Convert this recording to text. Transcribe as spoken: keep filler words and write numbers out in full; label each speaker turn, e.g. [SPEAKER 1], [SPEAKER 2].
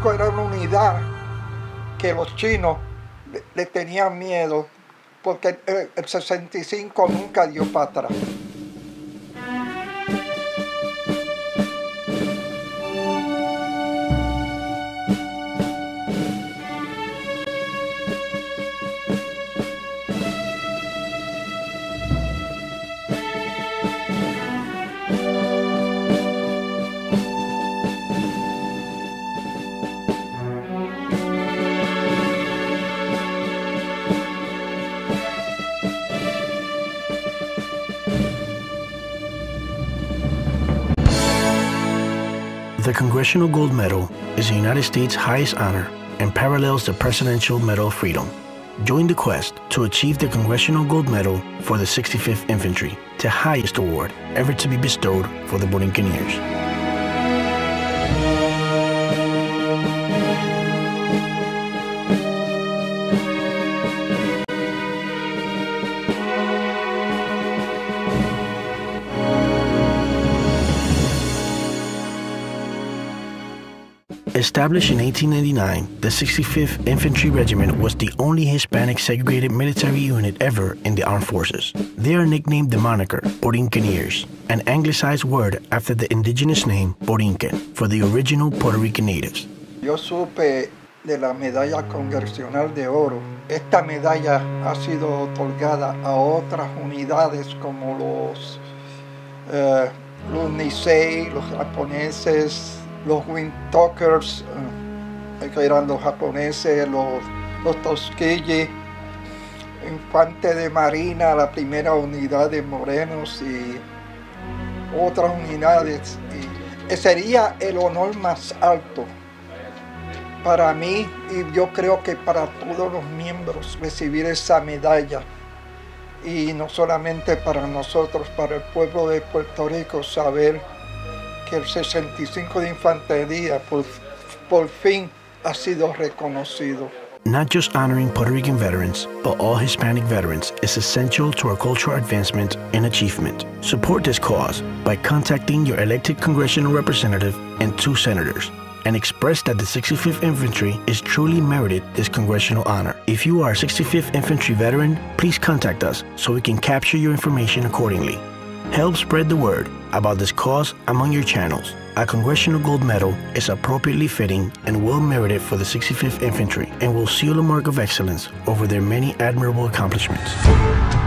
[SPEAKER 1] cinco era una unidad que los chinos le, le tenían miedo, porque el, el sesenta y cinco nunca dio para atrás.
[SPEAKER 2] The Congressional Gold Medal is the United States' highest honor and parallels the Presidential Medal of Freedom. Join the quest to achieve the Congressional Gold Medal for the sixty-fifth Infantry, the highest award ever to be bestowed for the Borinqueneers. Established in eighteen ninety-nine, the sixty-fifth Infantry Regiment was the only Hispanic segregated military unit ever in the armed forces. They are nicknamed the moniker Borinqueneers, an anglicized word after the indigenous name Borinquen for the original Puerto Rican natives.
[SPEAKER 1] Yo supe de la medalla congresional de oro. Esta medalla ha sido otorgada a otras unidades como los, eh, los Nisei, los japoneses, los Windtalkers, eh, que eran los japoneses, los, los Tuskegee, Infante de Marina, la primera unidad de morenos y otras unidades. Y sería el honor más alto para mí y yo creo que para todos los miembros recibir esa medalla. Y no solamente para nosotros, para el pueblo de Puerto Rico, saber que el sesenta y cinco de Infantería por, por fin ha sido reconocido.
[SPEAKER 2] Not just honoring Puerto Rican veterans, but all Hispanic veterans is essential to our cultural advancement and achievement. Support this cause by contacting your elected congressional representative and two senators, and express that the sixty-fifth Infantry is truly merited this congressional honor. If you are a sixty-fifth Infantry veteran, please contact us so we can capture your information accordingly. Help spread the word about this cause among your channels. A Congressional Gold Medal is appropriately fitting and well merited for the sixty-fifth Infantry and will seal a mark of excellence over their many admirable accomplishments.